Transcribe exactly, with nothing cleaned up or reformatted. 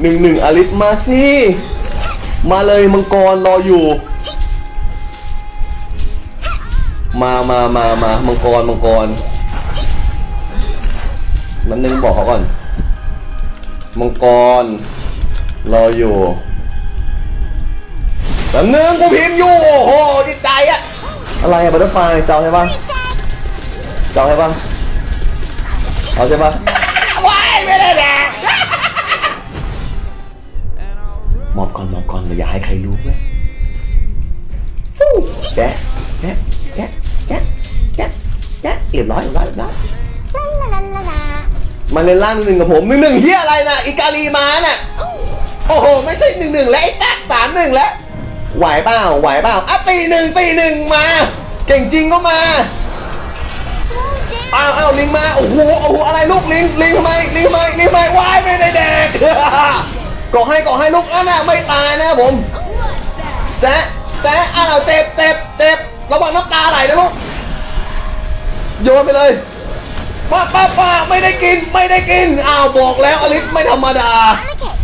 นึ่งหนึ่งอลิสมาสิมาเลยมังกรรออยู่มามามามามังกรมังกรน้ำนึงบอกเขาก่อนมังกรรออยู่น้ำนึงกูพิมพ์อยู่โอ้โหจิตใจอะอะไรอะบัตเตอร์ไฟเจ้าใช่ปะเจ้าใช่ปะเอาใช่ปะว้ายไม่ได้แดกหมอบก่อนหมอบก่อนอย่าให้ใครรู้เว้ยฟูแกะแกะแกะแกะแกะแกะเรียบร้อยเรียบร้อยเรียบร้อยมาเล่นล่างหนึ่งกับผมหนึ่งหนึ่งเฮียอะไรน่ะอิกาลีมาน่ะโอ้โหไม่ใช่หนึ่งหนึ่งแล้วไอ้แจ๊กสามหนึ่งแล้วไหวเปล่าไหวเปล่าอ่ะตีหนึ่งตีหนึ่งมาเก่งจริงก็มาอ้าวอ้าวลิงมาโอ้โหโอ้โหอะไรลูกลิงลิงทำไมลิงทำไมลิงทำไมวายไม่ได้แดกก่อให้ก่อให้ลูกอ่ะน่ะไม่ตายนะผมแจ๊ะแจ๊ะอ่ะเราเจ็บเจ็บเจ็บระวังน้ำตาไหลนะลูกโยนไปเลยป้าป้าป้าไม่ได้กินไม่ได้กินอ้าวบอกแล้วอลิสไม่ธรรมดา